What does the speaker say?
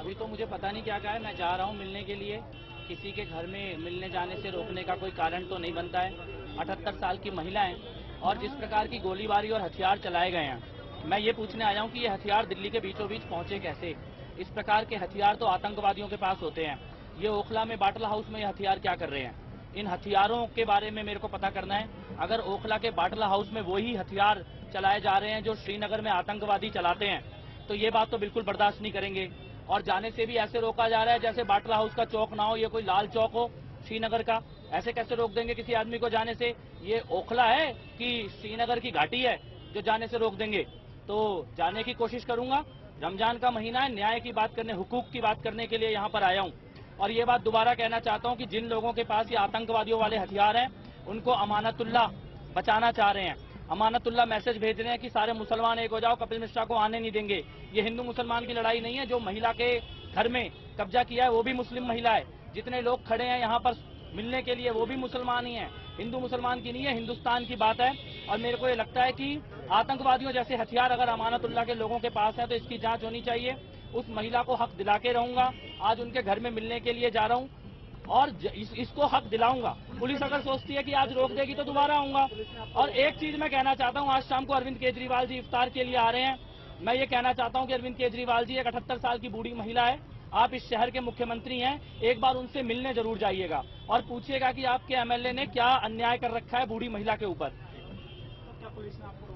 अभी तो मुझे पता नहीं क्या कहा है। मैं जा रहा हूँ मिलने के लिए। किसी के घर में मिलने जाने से रोकने का कोई कारण तो नहीं बनता है। 78 साल की महिला है और जिस प्रकार की गोलीबारी और हथियार चलाए गए हैं, मैं ये पूछने आया हूँ कि ये हथियार दिल्ली के बीचों बीच पहुंचे कैसे। इस प्रकार के हथियार तो आतंकवादियों के पास होते हैं। ये ओखला में बाटल हाउस में ये हथियार क्या कर रहे हैं? इन हथियारों के बारे में मेरे को पता करना है। अगर ओखला के बाटला हाउस में वही हथियार चलाए जा रहे हैं जो श्रीनगर में आतंकवादी चलाते हैं, तो ये बात तो बिल्कुल बर्दाश्त नहीं करेंगे। और जाने से भी ऐसे रोका जा रहा है जैसे बाटला हाउस का चौक ना हो, ये कोई लाल चौक हो श्रीनगर का। ऐसे कैसे रोक देंगे किसी आदमी को जाने से? ये ओखला है कि श्रीनगर की घाटी है जो जाने से रोक देंगे? तो जाने की कोशिश करूंगा। रमजान का महीना है, न्याय की बात करने, हुकूक की बात करने के लिए यहाँ पर आया हूँ। और ये बात दोबारा कहना चाहता हूँ कि जिन लोगों के पास ये आतंकवादियों वाले हथियार हैं, उनको अमानतुल्लाह बचाना चाह रहे हैं। अमानतुल्लाह मैसेज भेज रहे हैं कि सारे मुसलमान एक हो जाओ, कपिल मिश्रा को आने नहीं देंगे। ये हिंदू मुसलमान की लड़ाई नहीं है। जो महिला के घर में कब्जा किया है वो भी मुस्लिम महिला है। जितने लोग खड़े हैं यहाँ पर मिलने के लिए वो भी मुसलमान ही हैं। हिंदू मुसलमान की नहीं है, हिंदुस्तान की बात है। और मेरे को ये लगता है कि आतंकवादियों जैसे हथियार अगर अमानतुल्लाह के लोगों के पास है तो इसकी जांच होनी चाहिए। उस महिला को हक दिला के रहूंगा। आज उनके घर में मिलने के लिए जा रहा हूँ और इसको हक दिलाऊंगा। पुलिस अगर सोचती है कि आज रोक देगी तो दोबारा आऊंगा। और एक चीज मैं कहना चाहता हूँ, आज शाम को अरविंद केजरीवाल जी इफ्तार के लिए आ रहे हैं। मैं ये कहना चाहता हूँ कि अरविंद केजरीवाल जी एक 78 साल की बूढ़ी महिला है, आप इस शहर के मुख्यमंत्री हैं, एक बार उनसे मिलने जरूर जाइएगा और पूछिएगा कि आपके एमएलए ने क्या अन्याय कर रखा है बूढ़ी महिला के ऊपर।